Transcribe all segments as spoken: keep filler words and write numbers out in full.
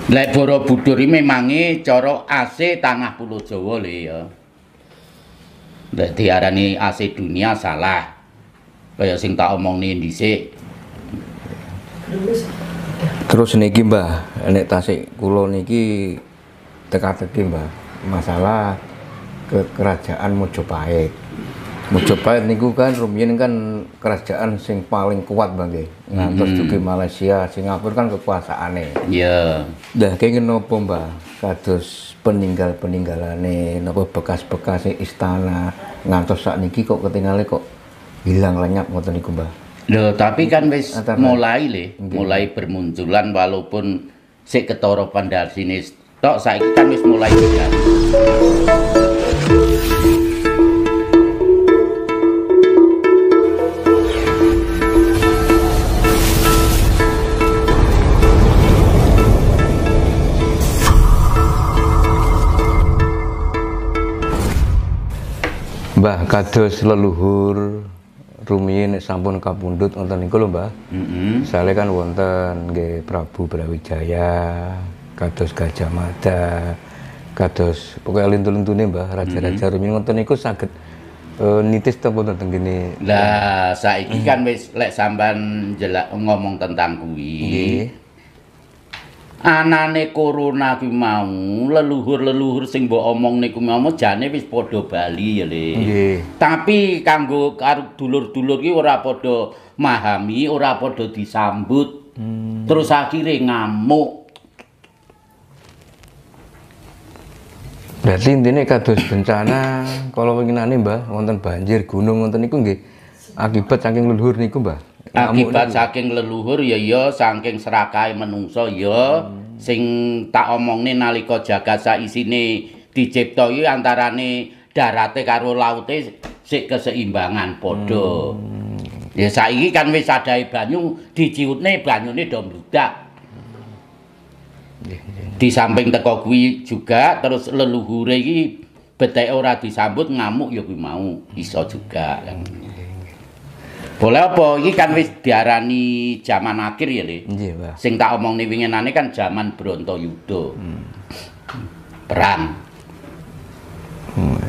Lek Borobudur iki memange cara A C tanah Pulo Jawa lho ya. Lek diarani A C dunia salah. Kaya sing tak omongne dhisik. Terus niki Mbah, nek tasik kula niki teka-teki Mbah, masalah ke kerajaan Mojopahit. Mojopahit niku kan rumiyin kan kerajaan sing paling kuat Mbah nggih. Ngantos juga Malaysia, Singapura kan kekuasaane. Iya. Dah kenging napa Mbah? Kados peninggal-peninggalane napa bekas-bekas istana ngantos sakniki kok ketinggalan kok hilang lenyap ngoten niku Mbah. Loh, tapi kan wis Antara, mulai le, okay. mulai bermunculan walaupun sik ketara pandasine tok saiki kan wis mulai jalan. Mbah kados leluhur rumiyin sampun kapundhut wonten niku lho Mbah. Heeh. Sale kan wonten nggih Prabu Brawijaya, kados Gajah Mada, kados pokoke lintu-lintune Mbah, raja-raja rumiyin wonten niku saged uh, nitis teng wonten teng kene. Lah saiki kan wis lek sampean jelak ngomong tentang kuwi. Nggih. Anane corona ki mau, leluhur-leluhur sing mbok omongne ku mau jane wis padha bali ya Le. Nggih. Tapi kanggo karo dulur-dulur ki ora padha memahami, ora padha disambut. Hmm. Terus akhirnya ngamuk. Berarti intine kados bencana kalau winginane Mbah wonten banjir gunung wonten niku nggih akibat saking leluhur niku Mbah. Akibat saking leluhur ya ya saking serakahe menungso ya hmm. sing tak omongne nalika jagat saisine dicipta iki antarane darate karo laute sik keseimbangan padha. Hmm. Ya saiki kan wis adahe banyu diciutne banyune do mbludak. Di samping teko kuwi juga terus leluhure iki beteke ora disambut ngamuk ya kuwi mau iso juga. Hmm. Boleh apa? Iki kan wis diarani zaman akhir ya, Le. Nggih, Pak. Sing tak omongne winginane kan zaman Brontoyuda. Hmm. Perang. Hmm.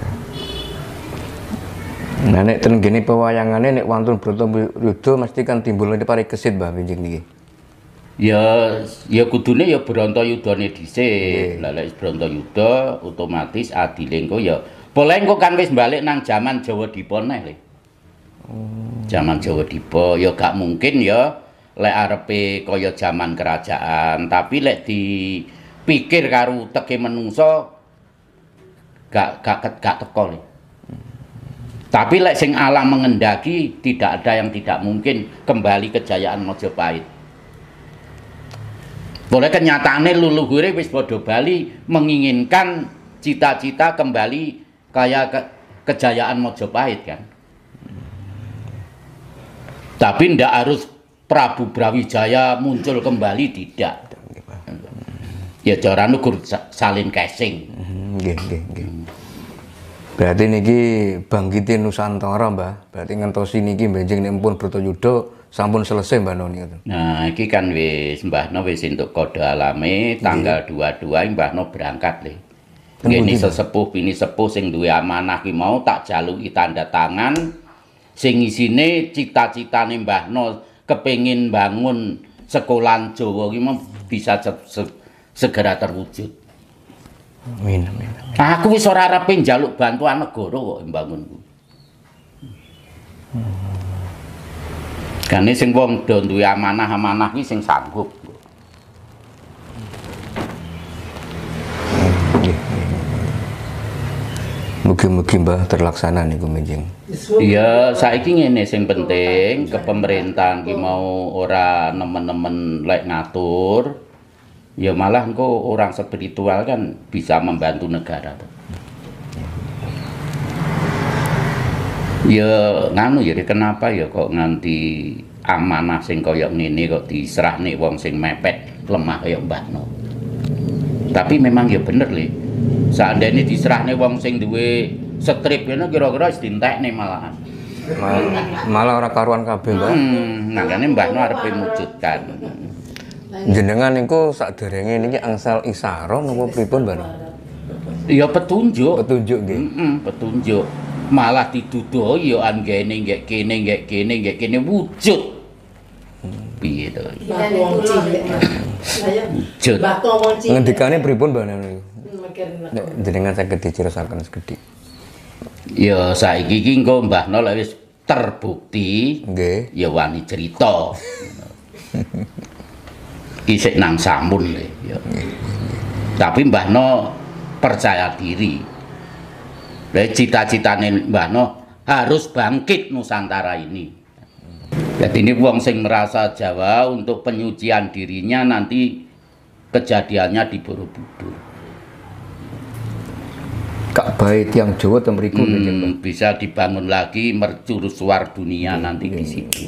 Nah, nek ten gene pewayangane nek wonten Brontoyuda mesti kan timbul pari kesit, Mbah, winjing niki. Ya, ya kudune ya Brontoyudane dhisik. Lah lek Brontoyuda otomatis adile engko ya. Boleh engko kan wis balik nang zaman Jawa Dipa neh, Le. Zaman Jawa Dipa ya gak mungkin ya lek arepe kaya zaman kerajaan, tapi lek dipikir karo teke menungso gak gak gak teko. Tapi lek sing alam mengendaki tidak ada yang tidak mungkin kembali kejayaan Majapahit. Boleh kenyataannya leluhure wis padha bali menginginkan cita-cita kembali kaya ke, kejayaan Majapahit kan. Tapi ndak harus Prabu Brawijaya muncul kembali, tidak. Ya cara nukur salin casing. Nggih, nggih, nggih. Berarti niki bangkitin Nusantara, Mbah. Berarti ngentosi niki benjing nek pun Brontoyuda sampun selesai Mbah Noni ngoten. Nah, iki kan wis Mbahno wis entuk kode alame tanggal dua puluh dua Mbahno berangkat le. Ngene sesepuh bini sepuh sing duwe amanah ki mau tak jaluki tanda tangan. Sing isine cita-citane Mbahno kepengin bangun sekolahan Jawa iki bisa se segera terwujud. Amin, amin. Aku wis ora arep njaluk bantuan negara kok mbangun ku. Hmm. Kane sing wong do duwe amanah-amanah iki sing sanggup. Mugi-mugi Mbah terlaksana niku menjing. Iya, saiki ngene sing penting ke pemerintahan ki mau ora nemen-nemen lek ngatur. Ya malah engko orang spiritual kan bisa membantu negara. Ya nganu ya kenapa ya kok nganti amanah sing kaya ngene kok diserahne wong sing mepet lemah kaya Mbahno. Tapi memang ya bener Le. Seandainya diserahne wong sing duwe strip kene kira-kira wis dientekne malahan. Malah, malah ora karuan kabeh, Mbah. Hmm, makane Mbahno arep mujudkan. Jenengan niku sakderenge niki angsal isara napa pripun, Mbah? Ya petunjuk. Petunjuk nggih. Heeh, petunjuk. Malah dituduh ya anggene nggek kene nggek kene nggek kene wujud. Piye to? Wujud. Ngendikane pripun, Mbah niku? Nek jenengan saged dicerisaken sekedhik. Ya saiki iki engko Mbahno lek wis terbukti, nggih, ya wani cerita. Isik nang samun le ya. Tapi Mbahno percaya diri. Lek cita-citane Mbahno harus bangkit Nusantara ini. Jadi ini wong sing merasa Jawa untuk penyucian dirinya nanti kejadiannya di Borobudur. Ka'bah tiang Jawa ten mriku hmm, bisa dibangun lagi mercusuar dunia hmm, nanti di situ.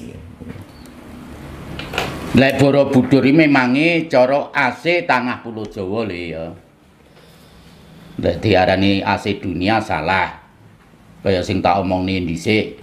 Lek Borobudur iki memangi cara A C tanah Pulo Jawa le ya. Lek diarani A C dunia salah. Kaya sing tak omongne dhisik.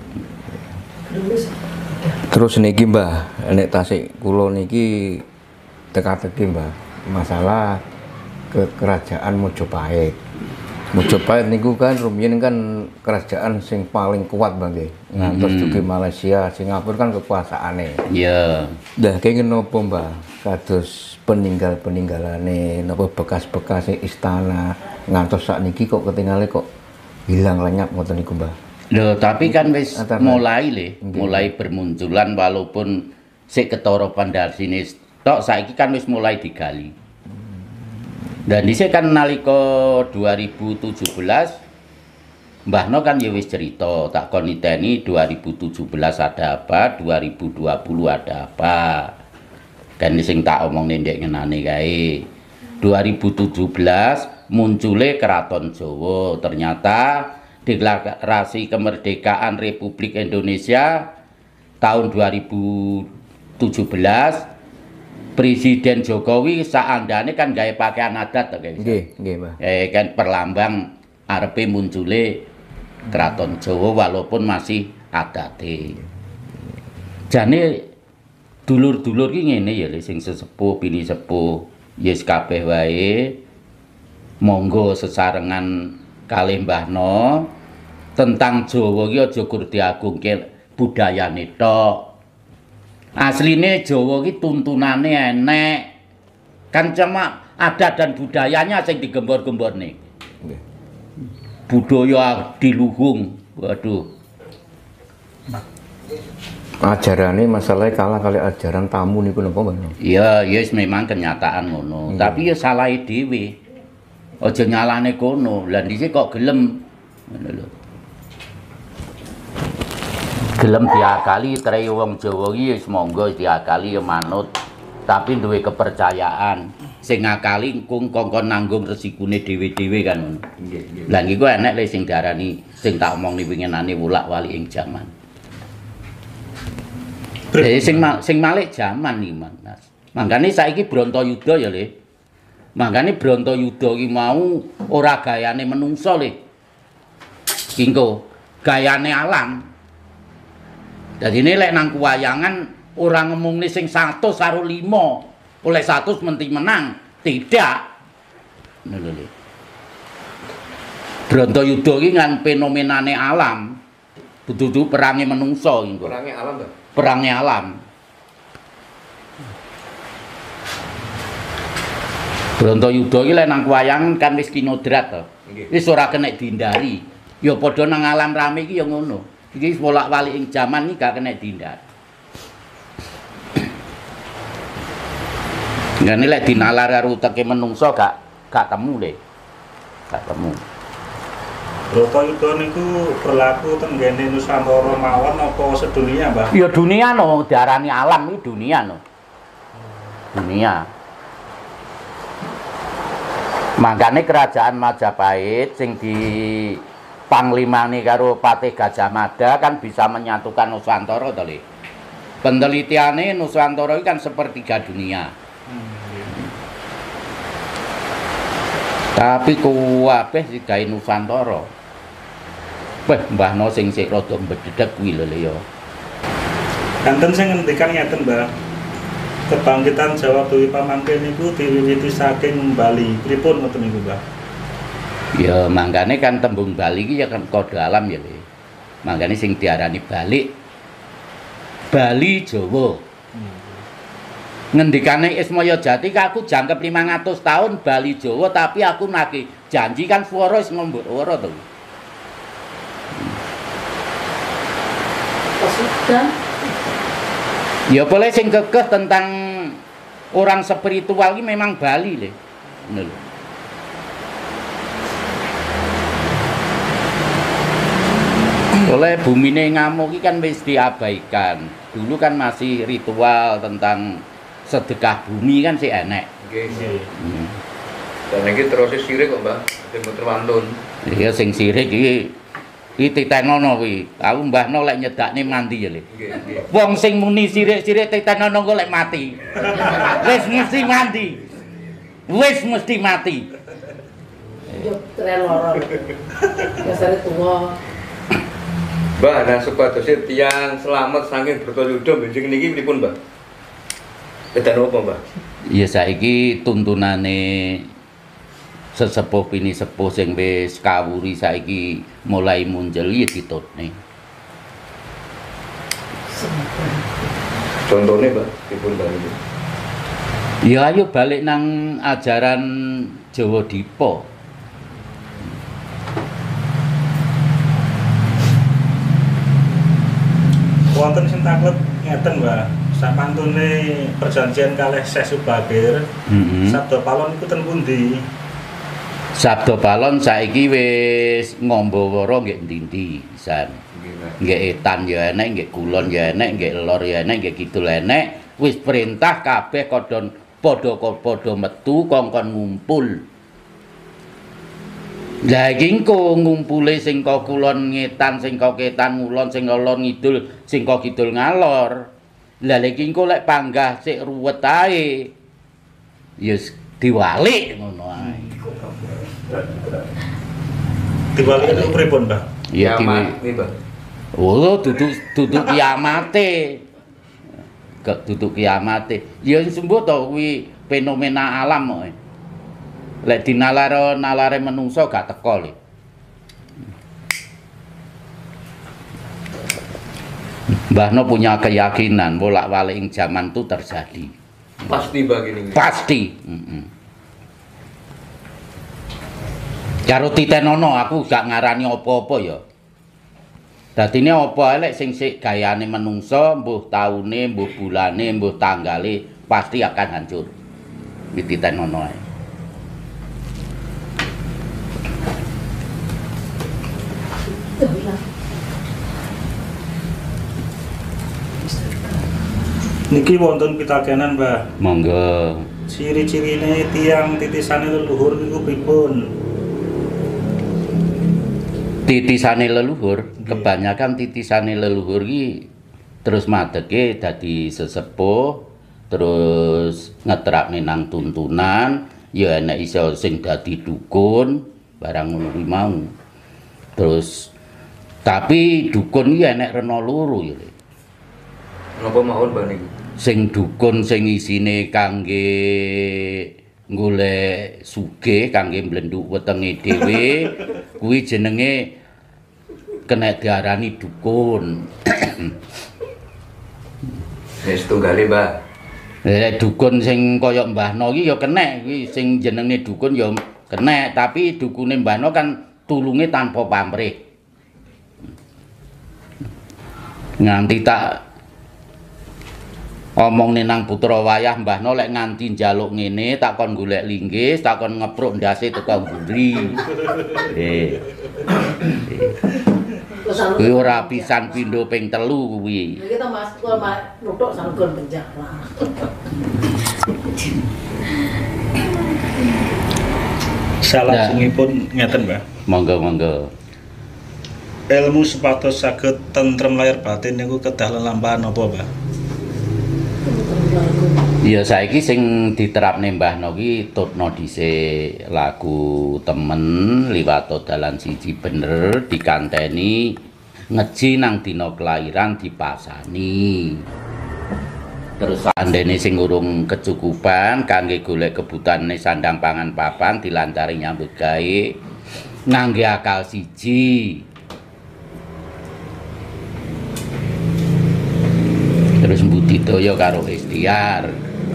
Terus niki Mbah, nek tasik kula niki teka-teki Mbah, masalah ke kerajaan Mojopahit. Mojopahit niku kan rumiyin kan kerajaan sing paling kuat Mbah nggih. Ngantos hmm. dugi Malaysia, Singapura kan kekuasaane. Iya. Dah kenging napa Mbah? Kados peninggal-peninggalane napa bekas-bekas istana ngantos sakniki kok ketinggalan kok hilang lenyap ngoten niku Mbah. Loh, tapi kan wis mulai le, mulai bermunculan walaupun sik ketara pandharsine tok saiki kan wis mulai digali. Dan dhisik kan nalika dua ribu tujuh belas Mbahno kan ya wis cerita tak kon niteni dua ribu tujuh belas ada apa, dua ribu dua puluh ada apa. Kan sing tak omongne ndek ngenane kae. dua ribu tujuh belas muncule Keraton Jawa, ternyata Deklarasi Kemerdekaan Republik Indonesia tahun dua ribu tujuh belas Presiden Jokowi saandane kan gawe pakaian adat to guys. Nggih, nggih, Mbah. Eh kan perlambang arepe muncule Keraton Jawa walaupun masih adate. Jane dulur-dulur ki ngene ya sing sesepuh bini sepuh yes kabeh wae monggo sesarengan kalih Mbahno tentang Jawa ki aja kur diagungke budayane tok. Asline Jawa ki tuntunane enek. Kan cuma adat dan budayanya sing digembor-gemborne. Nggih. Budaya diluhung. Waduh. Ajarane masalahnya kalah kali ajaran tamu niku napa Mbah? Iya, yes memang kenyataan ngono. Hmm. Tapi ya salahe dhewe. Aja nyalane kono. Lah dhisik kok gelem ngono lho. Gelem diakali tre wong Jawa iki wis monggo diakali ya manut, tapi duwe kepercayaan. Sing ngakali kung kongkon nanggung resikune dhewe-dhewe kan ngono. Nggih, nggih. Lah niku enek le sing diarani sing tak omongni winginane wulak-walik ing jaman. Eh sing ma sing malik jaman iki, Mas. Mangkane saiki Brontoyuda ya, Le. Mangkane Brontoyuda iki mau ora gayane menungso, Le. Kingko gayane alam. Jadi ini lek nang kuwayangan orang ngomong sing satu karo lima oleh satu menti menang tidak. Brontoyuda iki kan fenomenane alam. Dudu perange menungso iki. Perange alam, Mbak. Perange alam. Brontoyuda iki lek nang kuwayangan kan wis kinodrat to. Wis ora kena dihindari. Ya padha nang alam rame iki ya ngono. Iki bolak-balik ing jaman iki gak kena dihindar. Ngene lek dinalar karo uteke menungso gak gak temu le. Gak temu. Brontoyuda niku berlaku teng ngene Nusantara mawon apa sedunia, Mbah? Ya dunia no, diarani alam iki dunia no. Dunia. Makane kerajaan Majapahit sing di Panglimane karo Patih Gajah Mada kan bisa menyatukan Nusantara to, Le. Penelitiane Nusantara iki kan sepertiga dunia. Hmm. Tapi kuwabeh digawe Nusantara. Weh, Mbahno sing sik rada mbedhedhek kuwi lho, Le ya. Kanten sing ngendikan ngeten, Mbah. kebangkitan Jawa Dewi pamangkin niku diwiwiti saking Bali. Pripun ngoten niku, Mbah? Ya mangkane kan tembung Bali iki ya kan kode alam ya, Le. Mangkane sing diarani balik Bali Jawa. Ngendikane Ismaya Jati aku jangkep limang atus tahun Bali Jawa tapi aku nagih janji kan swara wis ngombok ora to. Sudah. Ya boleh sing kekeh tentang orang spiritual ini memang Bali le. Ngono lho. Oleh bumine ngamuk iki kan wis diabaikan. Dulu kan masih ritual tentang sedekah bumi kan sih enek. Nggih, nggih. Hmm. Dan iki terus sirik kok, Mbah. Sing muter wantun. Iya sing sirik iki iki titenono kuwi. Aku mbahno lek nyedakne mandi ya, Le. Nggih, nggih. Wong sing muni sirik-sirik titenono kok lek mati. Wis mesti mati. Wis mesti mati. Yo tren loro. Biasane tuwa. Mbah, nah supados tiyang selamat saking Bratayuda benjing niki pripun, Mbah? Kedan apa, Mbah? Ya saiki tuntunane sesepuh pini sepuh sing wis kawuri saiki mulai muncul ya ditutne. Contohnya, Mbah, pripun Mbah niku? Ya ayo balik nang ajaran Jawa Dipa. Wonten sing taklet ngeten, Mbah. Sapantune perjanjian kalih Syekh Subagir, Heeh. Sabda Palon iku ten pundi? Sabda Palon saiki wis ngombowara nggih ndi-ndi pisan. Nggih, Mbah. Nggih etan ya enek, nggih kulon ya enek, nggih lor ya enek, nggih kidul enek. Wis perintah kabeh kodon padha-padha metu kongkon ngumpul. Lah iki engko ngumpule sing ka kulon ngetan, sing ka ketan ngulon, sing lor ngidul, sing ka kidul ngalor. Lah iki engko lek panggah sik ruwet ae. Ya diwalik ngono ae. Diwalik niku pripun, Mbah? Ya Kiamat diwi. nih, Mbah. Oh, duduk duduk kiamate. Gak duduk kiamate. Ya sembuh to kuwi fenomena alam kok. Lek dinalare nalare menungso gak teko le. Mbahno punya keyakinan bolak-balik ing zaman itu terjadi. Pasti Mbah gini. Pasti. Heeh. Karo titenono aku gak ngarani apa-apa ya. Dadine apa elek sing sik gayane menungso, mbuh taune, mbuh bulane, mbuh tanggale pasti akan hancur. Iki titenono ae. Niki wonten pitakenan, Mbah. Monggo. Ciri-cirine tiang titisane leluhur niku pripun? Titisane leluhur, kebanyakan titisane leluhur iki terus madege dadi sesepuh, terus ngeterapne nang tuntunan, ya enek iso sing dadi dukun, barang ngono kuwi mau. Terus tapi dukun iki enek rena loro ya. Le. Napa mawon Mbah niku? Sing dukun sing isine kangge golek sugih, kangge mblenduk wetenge dhewe, kuwi jenenge kena diarani dukun. Wis tunggale, Mbah. Eh dukun sing kaya Mbahno iki ya kenek, kuwi sing jenenge dukun ya kenek, tapi dukune Mbahno kan tulunge tanpa pamrih. Nganti tak omongne nang putra wayah Mbahno lek nganti njaluk ngene tak kon golek linggis, tak kon ngepruk ndase teko mburi. Eh. Kuwi ora pisan pindho ping telu kuwi. Kita Mas kok nutuk sanggon penjara. Salajengipun ngeten, Mbah. Monggo-monggo. Ilmu supados saged tentrem lahir batin niku kedah lelampahan apa, Mbah? Ya saiki sing diterapne Mbahno ki tutno dhisik lagu temen liwat dalan siji bener dikanteni ngeji nang dina kelahiran dipasani. Terus andene sing urung kecukupan kangge golek kebutane sandang pangan papan dilancari nyambut gawe ngangge akal siji. Terus mbudidaya karo ikhtiar.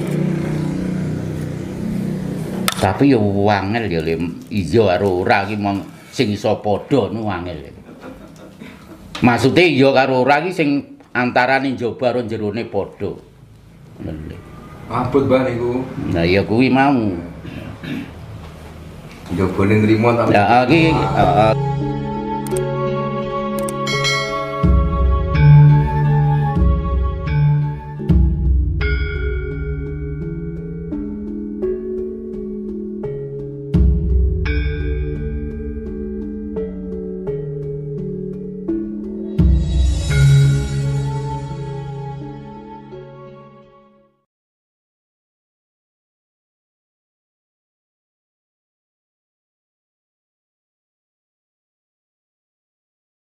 Tapi ya wangel ya Lim. Iya karo ora iki mong sing iso padha nu wangel. Maksude iya karo ora iki sing antarane njaba karo jerone padha. Abot Mbah niku. Nah ya kuwi mau. Njabane nrimo tapi. Ya iki